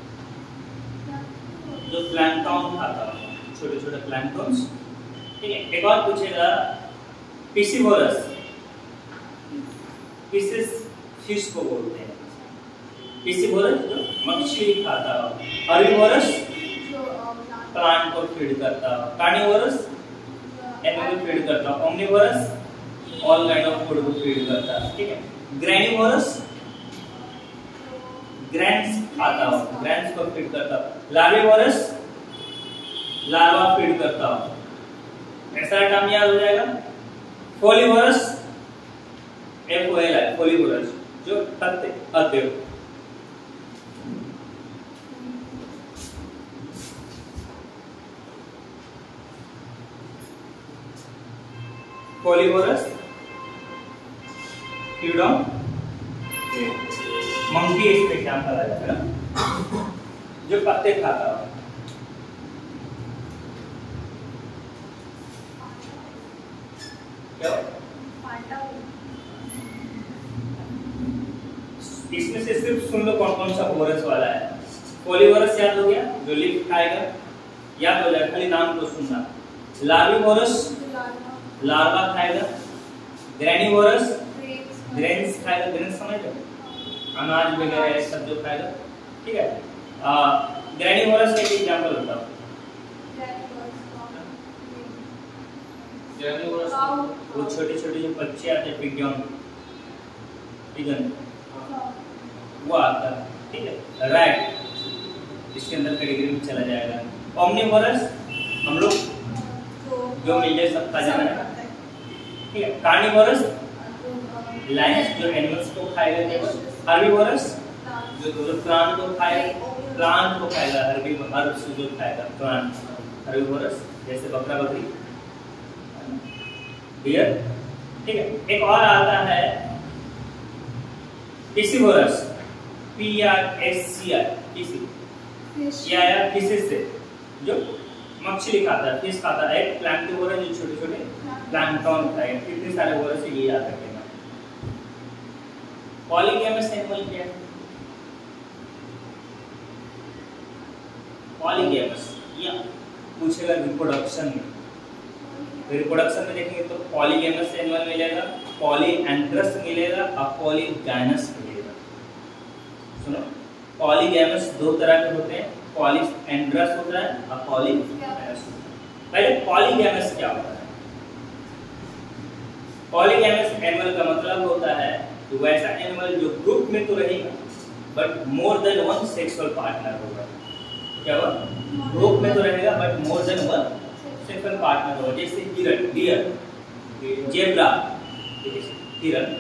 जो प्लैंक्टन खाता है, छोटे छोटे प्लैंक्टन्स। ठीक है, एक और पूछेगा पिसिवोरस, पिसिस फिश को बोलते हैं, पिसिवोरस जो मछली खाता है, हर्बीवोरस प्लांट को फीड करता है, कार्निवोरस एनिमल फीड करता है, omnivorous all kind of food को फीड करता है। ठीक है, ग्रैनिवोरस ग्रैंस खाता हो, ग्रैंस को फीड करता हो, लार्विवोरस लार्वा फीड करता हो। ऐसा टर्म याद हो जाएगा। फोलिवोरस FOLI फोलिवोरस जो पत्ते खाते हो। फोलिवोरस फीड ऑन मंकी, इसमें एग्जाम्पल आ जाएगा जो पत्ते खाता हो। क्या इसमें से सिर्फ सुन लो कौन कौन सा वोरस वाला है। फोलिवोरस याद हो गया जो लीफ खाएगा, याद हो जाएगा, खाली नाम को सुनना। लार्विवोरस लार्वा खाएगा, ग्रैनिवोरस ग्रेन्स खाएगा, ग्रेन्स समझ लो अनाज वगैरह सब जो खाएगा। ठीक है, ग्रैनिवोरस का एक एग्जांपल बताओ। वो छोटे छोटे जो बच्चे आते हैं पिगन, पिगन वो आता है। ठीक है, रैट इसके अंदर कैटेगरी में चला जाएगा। ओमनिवोरस हम लोग जो मिल जाए सब खा जाना है। ठीक है, कार्निवोरस लायंस जो एनिमल्स को खाएगा केवल, हर्बीवोरस जो प्लांट को खाएगा, प्लांट को खाएगा, हर्ब्स जो खाएगा प्लांट, हर्बीवोरस जैसे बकरा बकरी, डियर। ठीक है, एक और आता है पिसिवोरस, PRSCI, पिसी या फिशेस से, जो मछली खाता है, फिश खाता है, एक प्लैंक्टोवोरस जो छोटे छोटे प्लैंक्टन खाएगा। कितने सारे वोरस ये याद रखेगा। पॉलीगैमस एनिमल क्या है? पॉलीगैमस या पूछेगा रिप्रोडक्शन में, रिप्रोडक्शन में देखेंगे तो पॉलीगैमस एनिमल मिलेगा, पॉलीएंड्रस मिलेगा और पॉलीगैनस मिलेगा। सुनो, पॉलीगैमस दो तरह के होते हैं, पॉलीएंड्रस होता है और पॉलीगैनस। पहले पॉलीगैमस क्या होता है? पॉलीगैमस एनिमल का मतलब होता है कि वैसा एनिमल जो ग्रुप में तो रहेगा but more than one sexual partner होगा। क्या हुआ? ग्रुप में तो रहेगा but more than one sexual partner होगा। जैसे हिरन, डियर, जेब्रा, हिरन।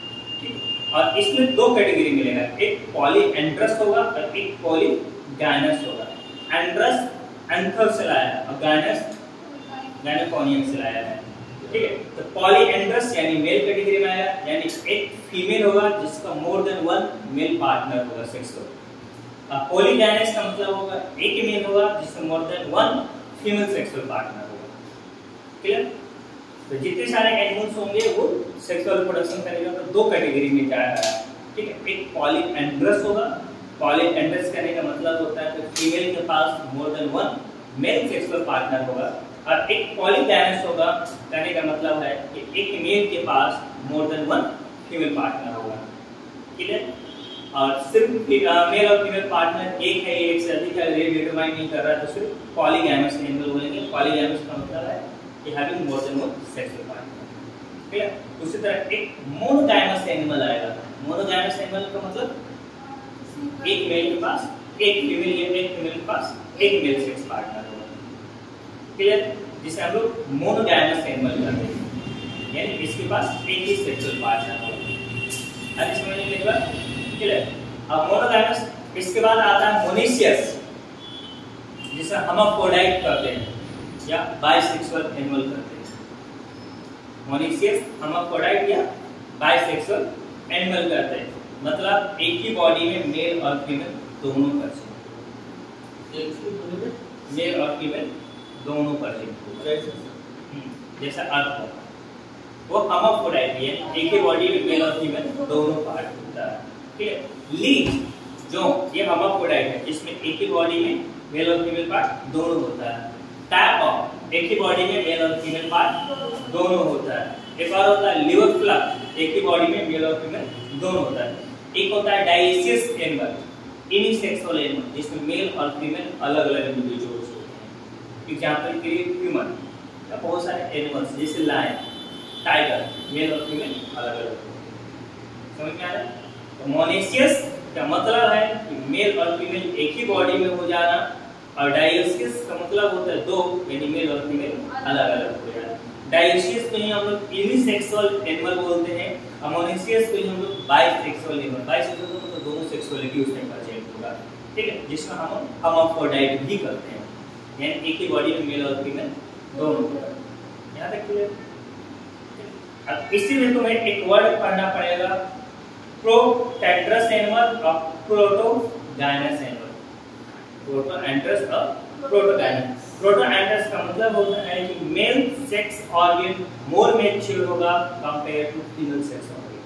और इसमें दो कैटेगरी मिलेगा, एक पॉलीएंड्रस होगा और एक पॉलीगैनस होगा। एंड्रस एंथर से लाया है और गैनस गैनोकोनियम से लाया है। ठीक है, तो पॉलीएंड्रस यानी मेल कैटेगरी में आया, यानी एक फीमेल होगा जिसका more than one male partner होगा सेक्सुअल। और पॉलीगैनस का मतलब होगा एक मेल होगा जिसका more than one female sexual partner होगा। क्लियर? तो जितने सारे एनिमल्स होंगे वो सेक्सुअल रिप्रोडक्शन करेगा तो दो कैटेगरी में जा रहा है। ठीक है, एक पॉलीएंड्रस होगा, पॉलीएंड्रस करने का मतलब होता है कि फीमेल के पास more than one male sexual partner होगा, और एक पॉलीगैनस होगा, कहने का मतलब है कि एक मेल के पास more than one female partner होगा। क्लियर? और सिर्फ मेल और फीमेल पार्टनर एक है, एक से अधिक है, ये डिटरमाइन नहीं कर रहा है तो सिर्फ पॉलीगैमस एनिमल बोलेंगे। पॉलीगैमस का मतलब है कि having more than one sexual partner. Clear? उसी तरह एक मोनोगैमस एनिमल आएगा। मोनोगैमस एनिमल का मतलब एक मेल के पास एक फीमेल या एक फीमेल के पास एक मेल सेक्स पार्टनर होगा। क्लियर? जिसे हम लोग मोनोगैमस एनिमल कहते हैं, यानी इसके पास एक ही सेक्सुअल पार्टनर होगा। आज समझने के बाद क्लियर? अब मोनोगैमस, इसके बाद आता है मोनेशियस, जिसे हर्माफ्रोडाइट कहते हैं या बाइसेक्सुअल एनिमल कहते हैं। मोनेशियस, हर्माफ्रोडाइट या बाइसेक्सुअल एनिमल कहते हैं, मतलब एक ही बॉडी में मेल और फीमेल दोनों प्रेजेंट, एक ही बॉडी में मेल और फीमेल दोनों प्रेजेंट, जैसा अर्थ है वो हर्माफ्रोडाइट है, एक ही बॉडी में मेल और फीमेल दोनों पार्ट होता है। ठीक है, लीच जो ये हर्माफ्रोडाइट है, इसमें एक ही बॉडी में मेल और फीमेल पार्ट दोनों होता है। टैप एक ही बॉडी में मेल और फीमेल पार्ट दोनों होता है। एक और होता है लिवर फ्लक, एक ही बॉडी में मेल और फीमेल दोनों होता है। एक होता है डाइसियस एनिमल, यूनिसेक्सुअल एनिमल, जिसमें मेल और फीमेल अलग अलग इंडिविजुअल्स होते हैं। एग्जांपल के लिए ह्यूमन या बहुत सारे एनिमल्स जैसे लायन, टाइगर, मेल और फीमेल अलग अलग होते हैं। समझ में आ रहा है? तो मोनेशियस का मतलब है कि मेल और फीमेल एक ही बॉडी में हो जाना, और डायोसियस का मतलब होता है दो, यानी मेल और फीमेल अलग अलग हो जाना। डायोसियस को ही हम लोग यूनिसेक्सुअल एनिमल बोलते हैं, और मोनेशियस को ही हम लोग बाइसेक्सुअल एनिमल। बाइसेक्सुअल मतलब दोनों सेक्सुअलिटी उसमें प्रेजेंट होगा। ठीक है, जिसमें हम हर्माफ्रोडाइट भी करते हैं, यानी एक ही बॉडी में मेल और फीमेल दोनों होगा। यहाँ तक क्लियर? अब इसी में तुम्हें एक वर्ड पढ़ना पड़ेगा, प्रोटैक्टरस एनिमल और प्रोटोगैनस एनिमल। प्रोटोएंड्रस और प्रोटोगैनस। प्रोटोएंड्रस का मतलब होता है कि male sex organ more mature होगा compare to female sex organ.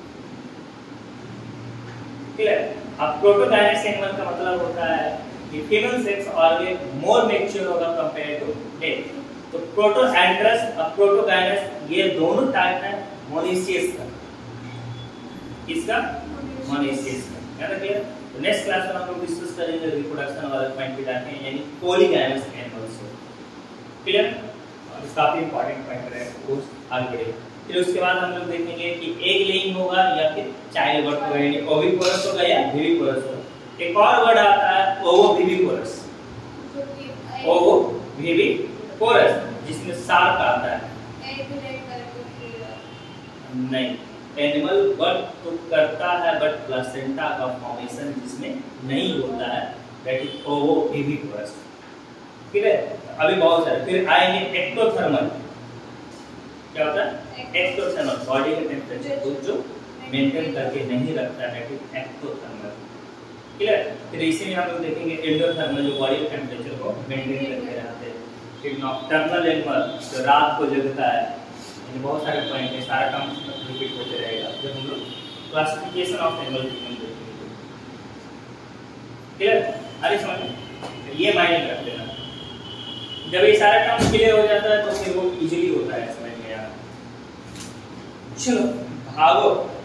Clear? अब प्रोटोगैनस एनिमल का मतलब होता है कि female sex organ more mature होगा कंपेयर टू मेल। तो प्रोटोएंड्रस और प्रोटोगैनस ये दोनों टाइप है मोनेशियस का। किसका? मोनेशियस का। याद रखिए। तो नेक्स्ट क्लास में हम लोग डिस्कस करेंगे रिप्रोडक्शन वाले पॉइंट पे जाके, यानी पॉलीगैमस एनिमल्स। क्लियर? और काफी इंपॉर्टेंट पॉइंट है, वो आगे बढ़ेगा। फिर उसके बाद हम लोग देखेंगे कि एग लेइंग होगा या फिर चाइल्ड बर्थ होगा, यानी ओविपोरस होगा या विविपोरस होगा। एक और वर्ड आता है ओवोविविपोरस। ओवोविविपोरस जिसमें शार्क आता है। नहीं, एनिमल बर्थ तो करता है बट प्लासेंटा का फॉर्मेशन जिसमें नहीं होता है, दैट इज ओविविपोरस। ठीक है, अभी बहुत सारे फिर आएंगे एक्टोथर्मल। क्या होता है? एक्टोथर्मल, बॉडी का टेम्परेचर को जो मेंटेन करके नहीं रखता है, दैट इज एक्टोथर्मल। क्लियर? फिर इसी में हम लोग देखेंगे एंडोथर्मल, जो बॉडी का टेम्परेचर को मेंटेन करके रहते हैं। फिर नॉकटर्नल एनिमल, जो रात को जगता है। ये बहुत सारे पॉइंट है, सारा काम रिपीट होते रहेगा जब हम लोग क्लासिफिकेशन ऑफ एनिमल देखेंगे। क्लियर? अरे समझ, ये मायने रख देना। जब ये सारा काम क्लियर हो जाता है तो फिर वो इजीली होता है समझ में यार। चलो भागो।